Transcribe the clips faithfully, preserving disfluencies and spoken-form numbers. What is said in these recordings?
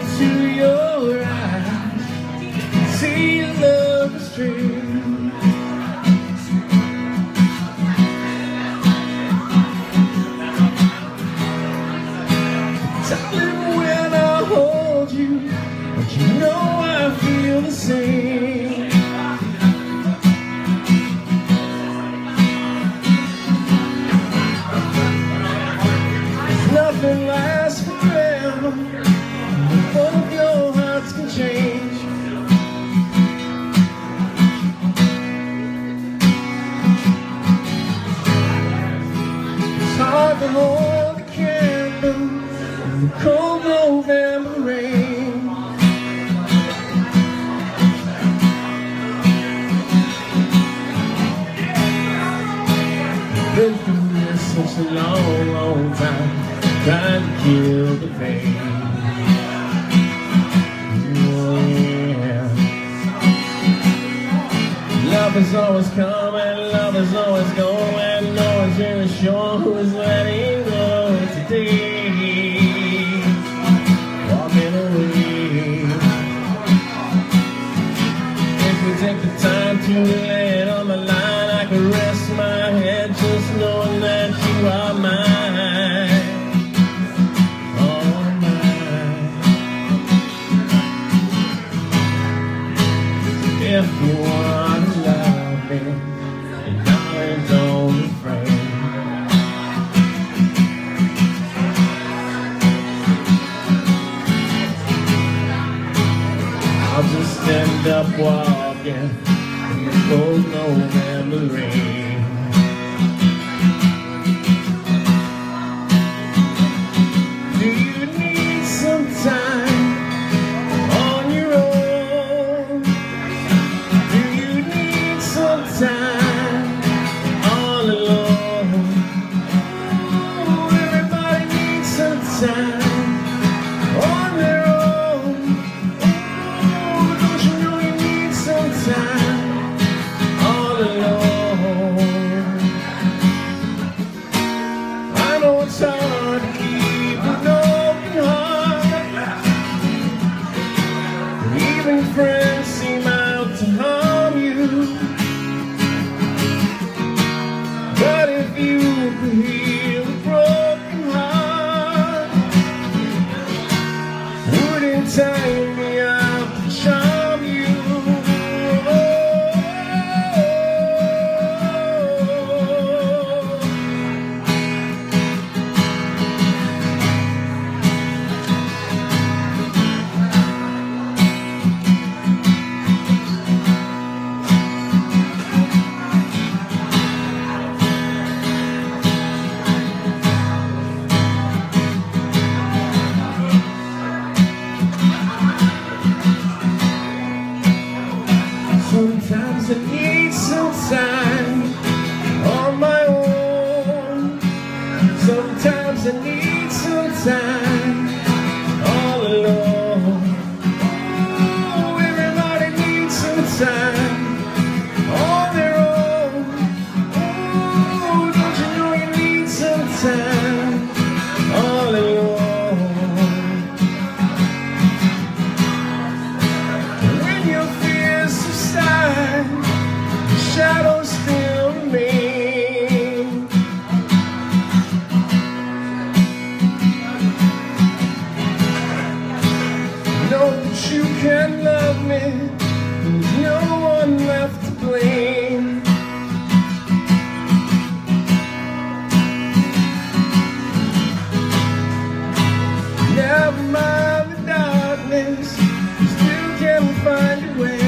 into your eyes, see love is true. Darling, when I hold you, but you know I feel the same. Nothing lasts forever, one of your hearts can change. It's hard to hold a candle in the cold November rain. Been through this such a long, long time, trying to kill the pain. Oh, yeah. Love is always coming, love is always going. No one's really sure who's letting go today. Walking away. If we take the time to lay it on the line, I can rest my head just knowing that you are mine. If you want to love me, then darling, don't be afraid. I'll just end up walking in the cold November rain. Do you need some time on your own? Time all alone. Ooh, everybody needs some time on their own. Ooh, don't you know you need some time all alone? I know it's hard to keep an open heart. Even friends seem out to harm you. But if you could heal a broken heart, wouldn't time me out to charm you? Sometimes I need some time on my own. Sometimes I need some time all alone. Oh, everybody needs some time on their own. Oh, don't you know you need some time all alone? When your fears subside, the shadows still remain. Know that you can love me, there's no one left to blame. Never mind the darkness, you still can find a way.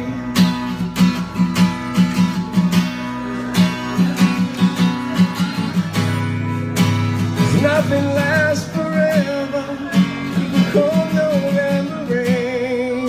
Nothing lasts forever, even cold November rain.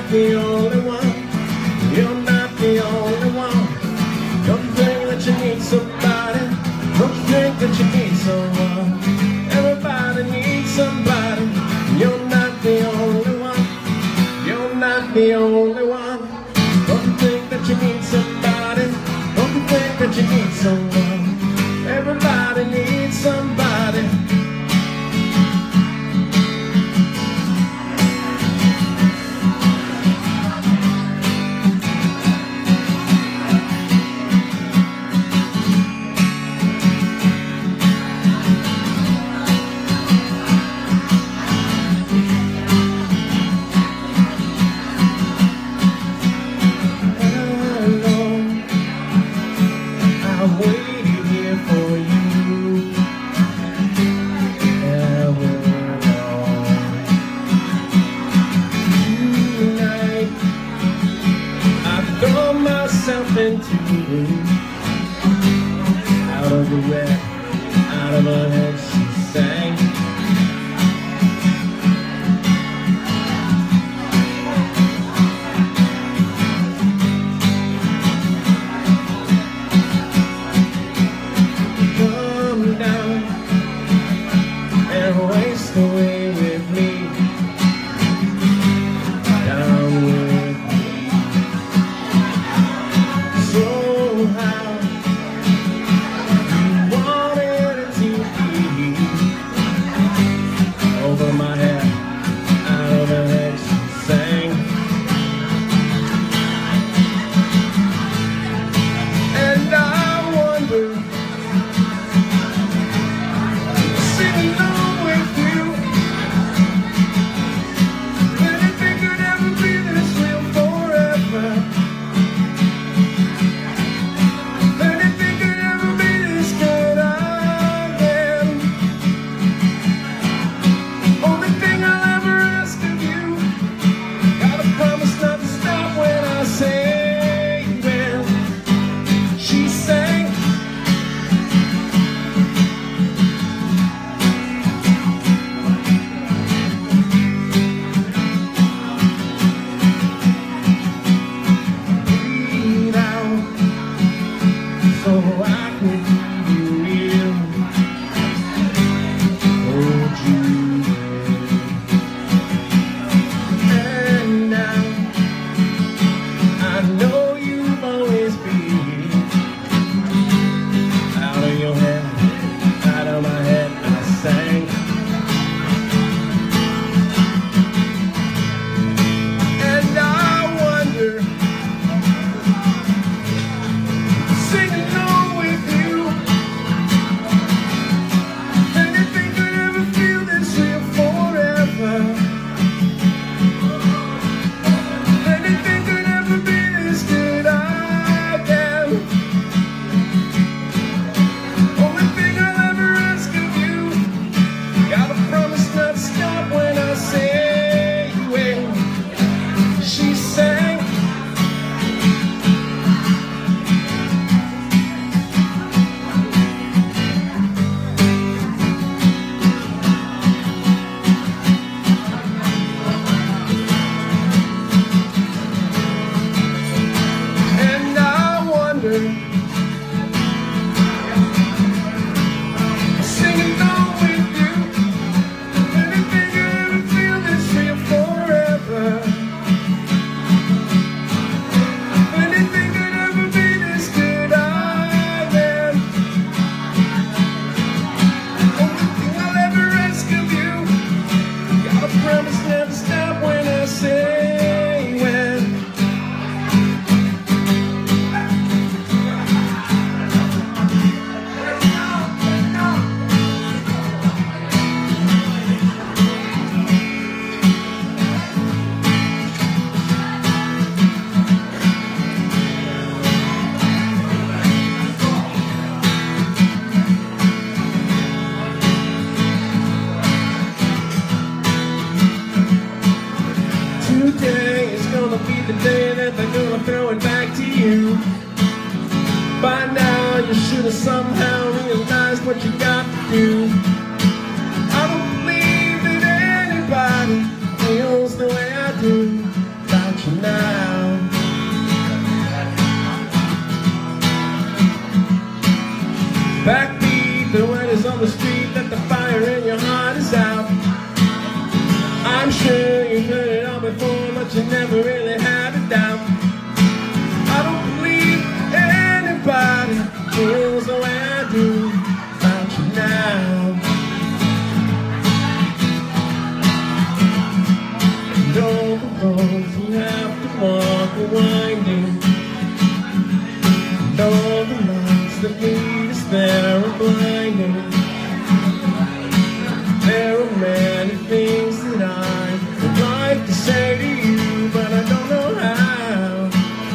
the only one. You're not the only one. Don't you think that you need somebody? Don't you think that you need someone? Everybody needs somebody. You're not the only one. You're not the only one. Don't you think that you need somebody? Don't you think that you need someone? Everybody needs somebody. I'm waiting here for you, Everlong. Tonight, I throw myself into you. Out of the wet, out of her head, she sang. Away with me, down with me. So how you wanted it to be. Over my head, out of her head, she sang. And I wonder, singing along with you. So I could be real, hold you there. And now I know you've always been out of your head, out of my head, I sang. And I wonder, singing today is gonna be the day that they're gonna throw it back to you. By now you should have somehow realized what you got to do. I don't believe that anybody feels the way I do about we're winding. And all the lights that lead us there are blinding. There are many things that I would like to say to you, but I don't know how.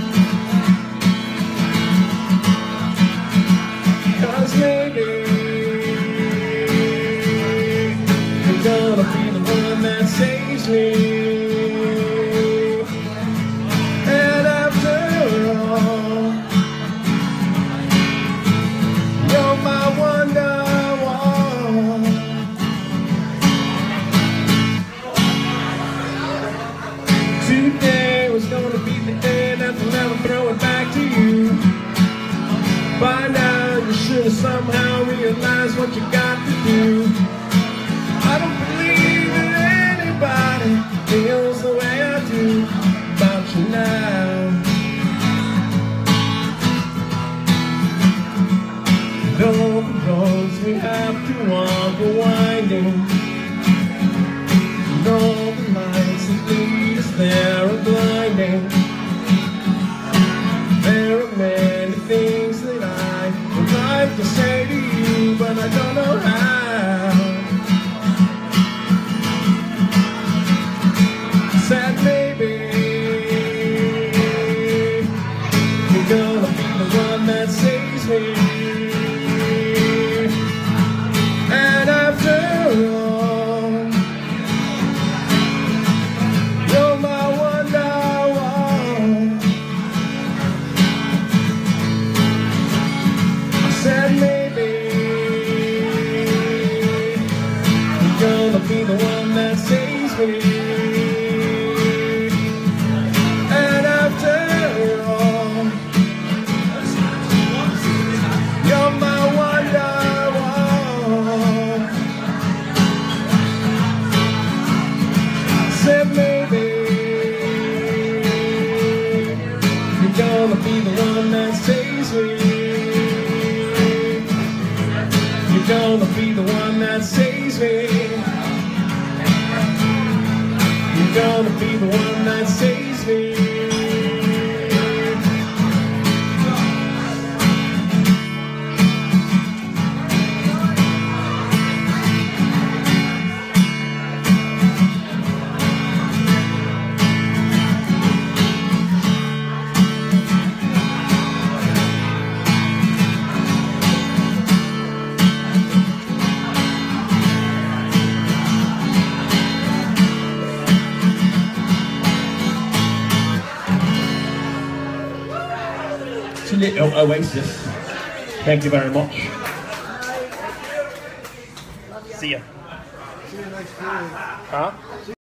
'Cause maybe you're gonna be the one that saves me. And after all, you're my Wonderwall. Today was gonna be the day that they'll never throw it back to you. By now you should have somehow realized what you got to do. I don't believe that anybody feels the way I do about you now. All the roads we have to walk are winding. And all the lights that lead us there are blinding. There are many things that I would like to say to you, but I don't know how. Said maybe you're gonna be the one that saves me. And after all, you're my Wonderwall. I said maybe you're gonna be the one that saves me. And after all, you're my Wonderwall. I said maybe you're gonna be the one that saves me. You're gonna be the one that saves me. You're gonna be the one that saves me. Little Oasis. Thank you very much. See ya. See you next week. Huh?